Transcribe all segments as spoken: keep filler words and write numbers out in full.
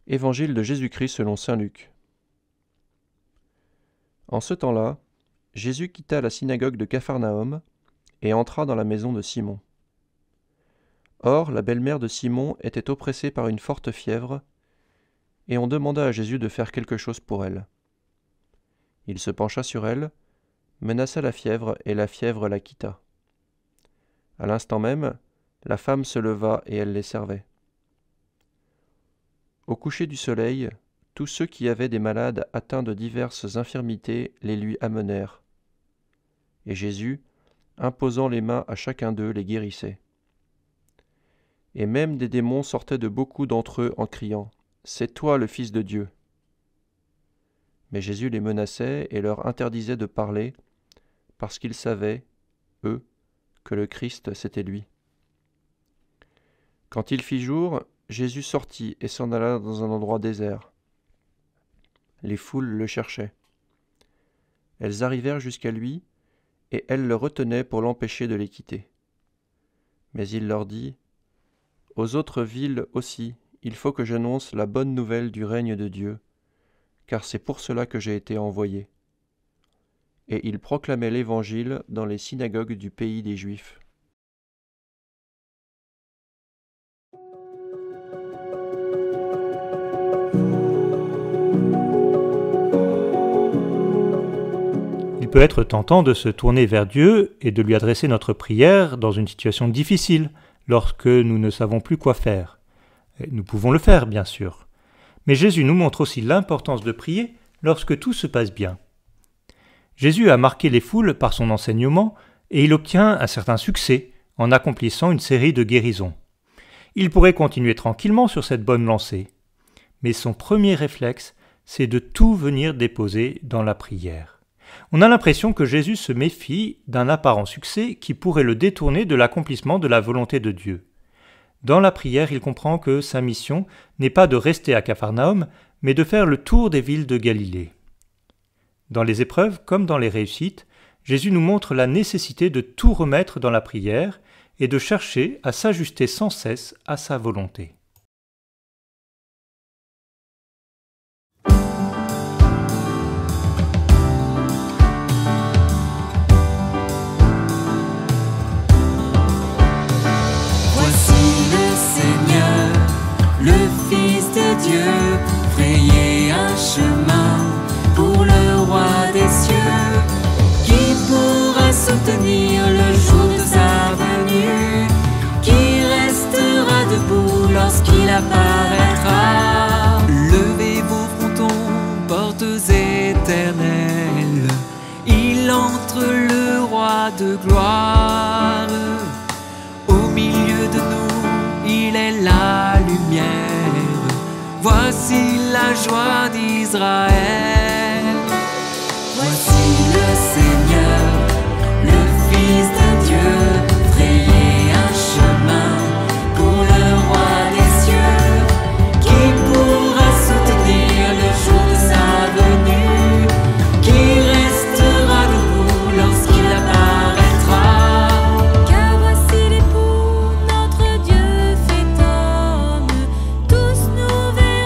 Évangile de Jésus-Christ selon saint Luc. En ce temps-là, Jésus quitta la synagogue de Capharnaüm et entra dans la maison de Simon. Or, la belle-mère de Simon était oppressée par une forte fièvre, et on demanda à Jésus de faire quelque chose pour elle. Il se pencha sur elle, menaça la fièvre, et la fièvre la quitta. À l'instant même, la femme se leva et elle les servait. Au coucher du soleil, tous ceux qui avaient des malades atteints de diverses infirmités les lui amenèrent. Et Jésus, imposant les mains à chacun d'eux, les guérissait. Et même des démons sortaient de beaucoup d'entre eux en criant « C'est toi le Fils de Dieu !» Mais Jésus les menaçait et leur interdisait de parler, parce qu'ils savaient, eux, que le Christ c'était lui. Quand il fit jour, Jésus sortit et s'en alla dans un endroit désert. Les foules le cherchaient. Elles arrivèrent jusqu'à lui, et elles le retenaient pour l'empêcher de les quitter. Mais il leur dit, « Aux autres villes aussi, il faut que j'annonce la bonne nouvelle du règne de Dieu, car c'est pour cela que j'ai été envoyé. » Et il proclamait l'Évangile dans les synagogues du pays des Juifs. Il peut être tentant de se tourner vers Dieu et de lui adresser notre prière dans une situation difficile, lorsque nous ne savons plus quoi faire. Et nous pouvons le faire, bien sûr. Mais Jésus nous montre aussi l'importance de prier lorsque tout se passe bien. Jésus a marqué les foules par son enseignement et il obtient un certain succès en accomplissant une série de guérisons. Il pourrait continuer tranquillement sur cette bonne lancée, mais son premier réflexe, c'est de tout venir déposer dans la prière. On a l'impression que Jésus se méfie d'un apparent succès qui pourrait le détourner de l'accomplissement de la volonté de Dieu. Dans la prière, il comprend que sa mission n'est pas de rester à Capharnaüm, mais de faire le tour des villes de Galilée. Dans les épreuves comme dans les réussites, Jésus nous montre la nécessité de tout remettre dans la prière et de chercher à s'ajuster sans cesse à sa volonté. Dieu, frayez un chemin pour le roi des cieux, qui pourra soutenir le jour de sa venue, qui restera debout lorsqu'il apparaîtra. Levez vos frontons, portes éternelles, il entre le roi de gloire. Au milieu de nous, il est la lumière. Voici la joie d'Israël. Voici le Seigneur, le Fils de Dieu. Frayez un chemin pour le roi des cieux, qui pourra soutenir le jour de sa venue, qui restera debout lorsqu'il apparaîtra. Car voici l'époux, notre Dieu fait homme, tous nous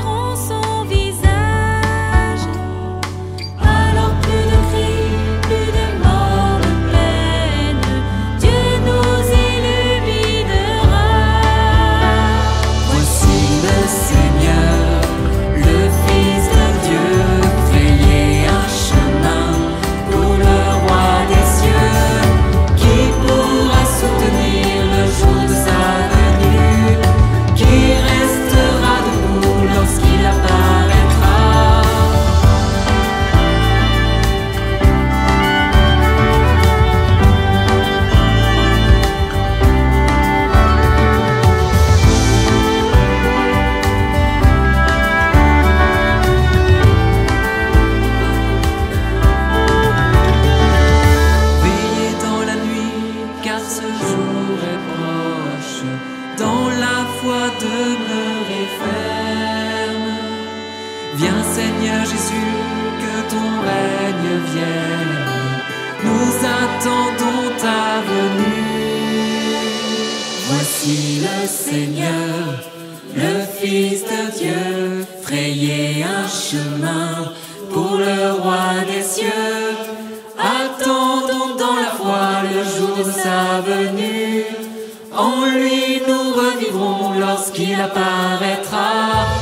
Viens Seigneur Jésus, que ton règne vienne, nous attendons ta venue. Voici le Seigneur, le Fils de Dieu, frère. frayer un chemin pour le roi des cieux. Attendons dans la foi le jour de sa venue. En lui nous revivrons lorsqu'il apparaîtra.